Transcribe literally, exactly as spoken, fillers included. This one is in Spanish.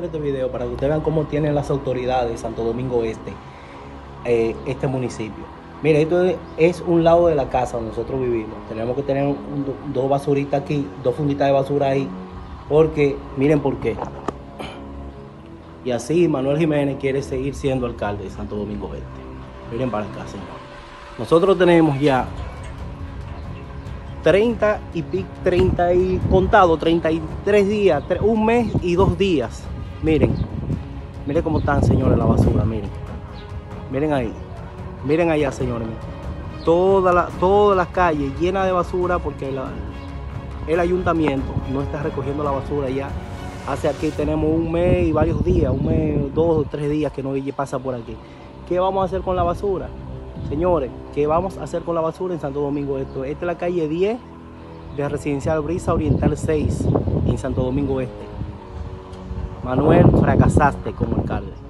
este video para que ustedes vean cómo tienen las autoridades de Santo Domingo Este, eh, este municipio. Mire, esto es un lado de la casa donde nosotros vivimos. Tenemos que tener un, dos basuritas aquí, dos funditas de basura ahí, porque, miren por qué. Y así Manuel Jiménez quiere seguir siendo alcalde de Santo Domingo Este. Miren para acá, señor. Nosotros tenemos ya treinta y pico, treinta y contado, treinta y tres días, un mes y dos días. Miren, miren cómo están, señores, la basura, miren. Miren ahí, miren allá, señores. Toda la, todas las calles llenas de basura porque la, el ayuntamiento no está recogiendo la basura ya. Hace aquí tenemos un mes y varios días, un mes, dos o tres días que no pasa por aquí. ¿Qué vamos a hacer con la basura? Señores, ¿qué vamos a hacer con la basura en Santo Domingo Este? Esta es la calle diez de Residencial Brisa Oriental seis en Santo Domingo Este. Manuel, fracasaste como alcalde.